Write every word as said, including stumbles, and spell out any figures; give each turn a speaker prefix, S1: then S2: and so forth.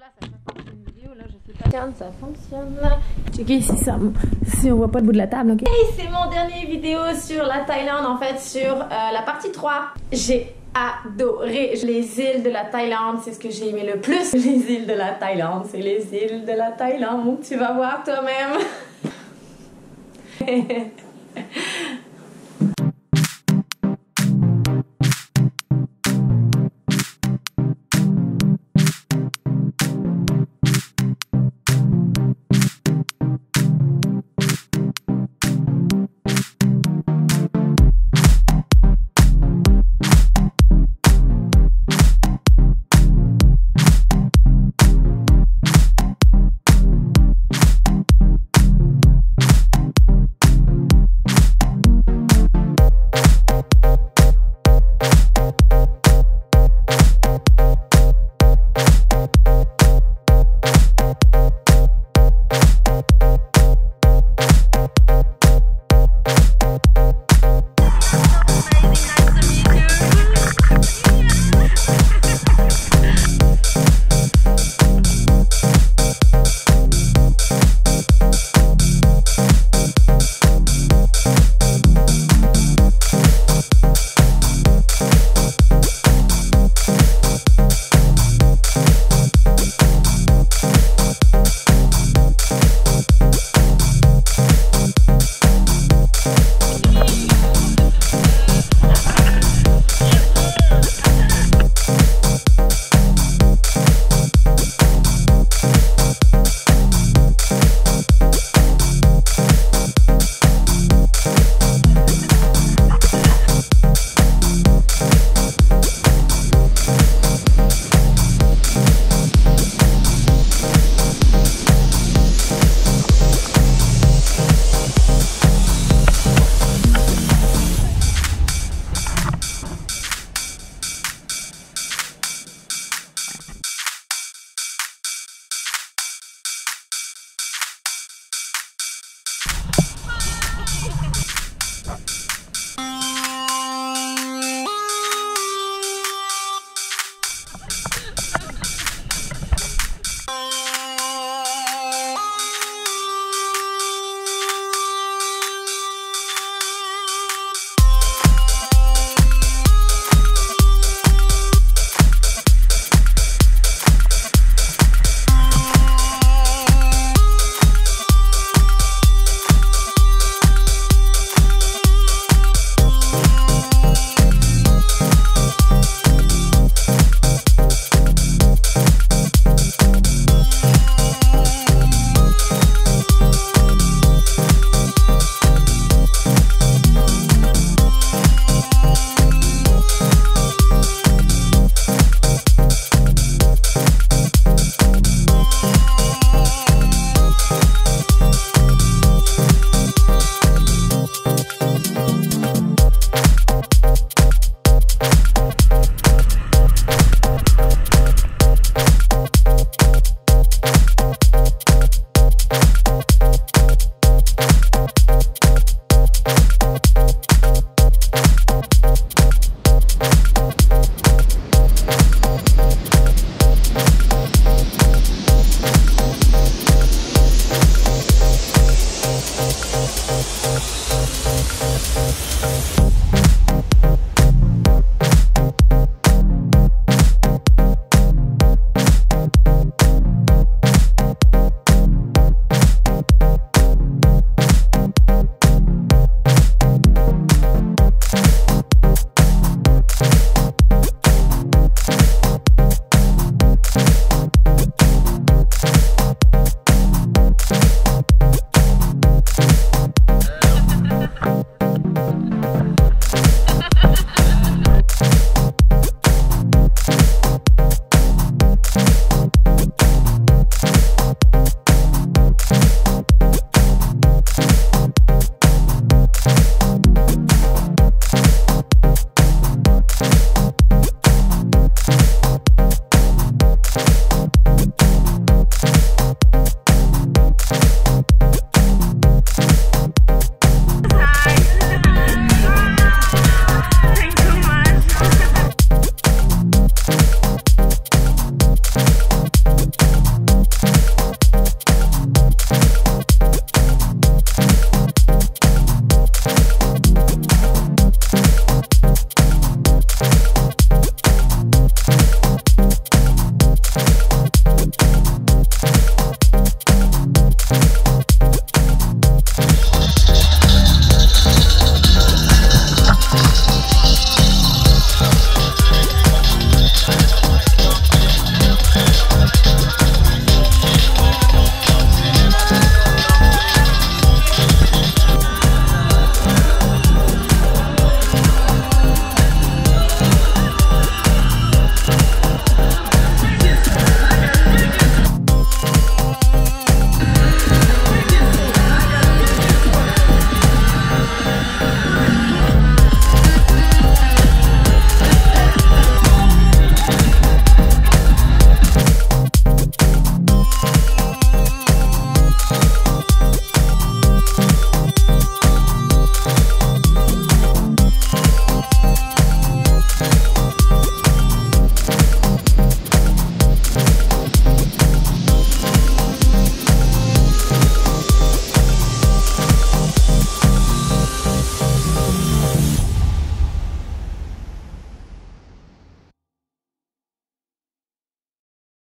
S1: ça fait une vidéo, là, je sais pas. Tiens, ça fonctionne. Checkez ici, ça, si on voit pas le bout de la table, ok? Hey, c'est mon dernier vidéo sur la Thaïlande, en fait, sur euh, la partie trois. J'ai adoré les îles de la Thaïlande, c'est ce que j'ai aimé le plus. Les îles de la Thaïlande, c'est les îles de la Thaïlande. Tu vas voir toi-même.